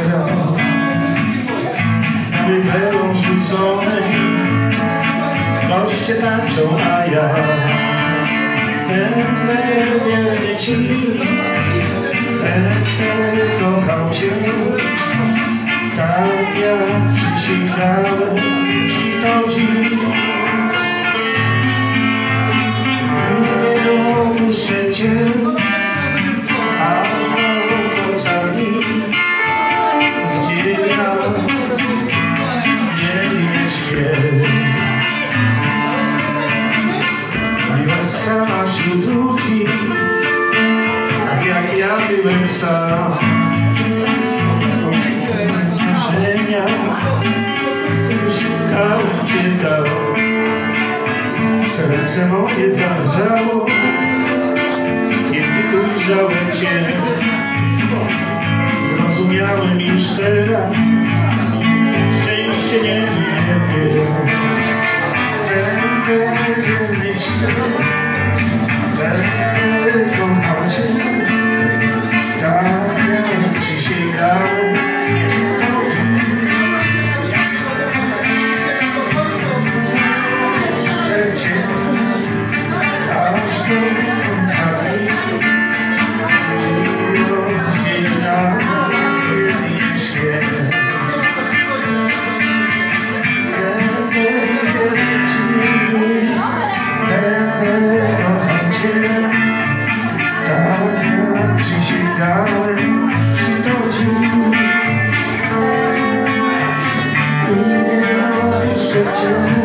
gra Wybrelą rzucony Goście tańczą, a ja będę wierny ci Będę kochał cię Tak jak przysięgałem ci to dziś Nie opuszczę cię A poza nim Gdzie ja nie śpię Byłaś sama wśród ludzi Tak jak ja byłem sam Marzenia Szukałem cię tam Serce moje zadrżało Kiedy ujrzałem cię Zrozumiałem już teraz Szczęście nie wiem Będę wierny ci Będę kochał cię Tak jak przysięgałem Szczęście aż do końca Dzień nas jedynie świat Będę kochał cię Tak jak przysięgałem ci to dziś Nie opuszczę cię